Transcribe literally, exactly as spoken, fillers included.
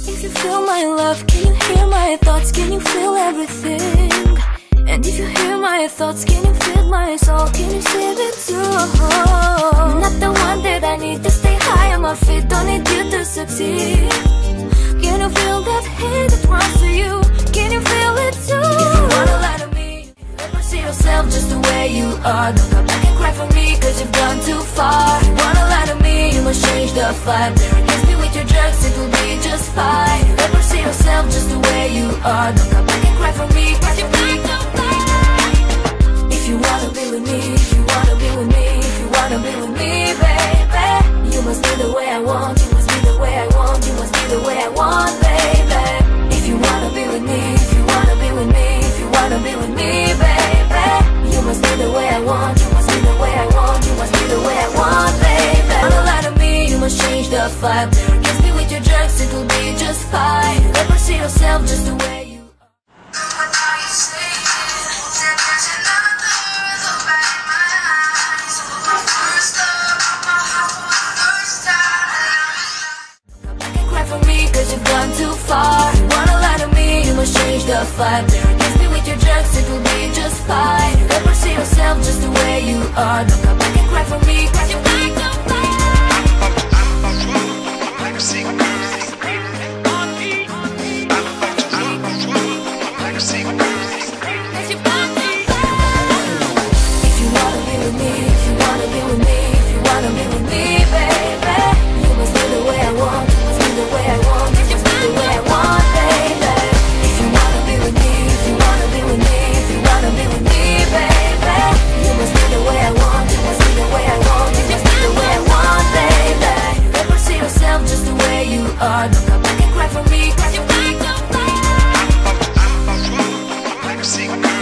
If you feel my love, can you hear my thoughts? Can you feel everything? And if you hear my thoughts, can you feel my soul? Can you save it too? I'm not the one that I need to stay high on my feet. Don't need you to succeed. Can you feel that hate that runs to you? Can you feel it too? If you wanna lie to me, never see yourself just the way you are. Don't come back and cry for me, cause you've gone too far. If you wanna lie to me, you must change the vibe. There against me with your drugs, it will be just fine. Never see yourself just the way you are. Don't come back and cry for me, cause you've gone too far. If you wanna be with me, if you wanna be with me, if you wanna be with me, baby, you must be the way I want, you must be the way I want, you must be the way I want, baby. If you wanna be with me, if you wanna be with me, if you wanna be with me, baby, you must be the way I want, you must be the way I want, you must be the way I want, baby. Don't lie to me, you must change the vibe. There against me with your drugs, it will be just fine. Never see yourself just the way you are. What are you saying? That there's another look back in my eyes. My first love, my heart for the first time. Come back and cry for me, cause you've gone too far. You wanna lie to me, you must change the vibe. There against me with your drugs, it will be just fine. Never see yourself just the way you are. Don't come back and cry for me, cause you've gone too far. Don't come back and cry for me, cause you've gone too far.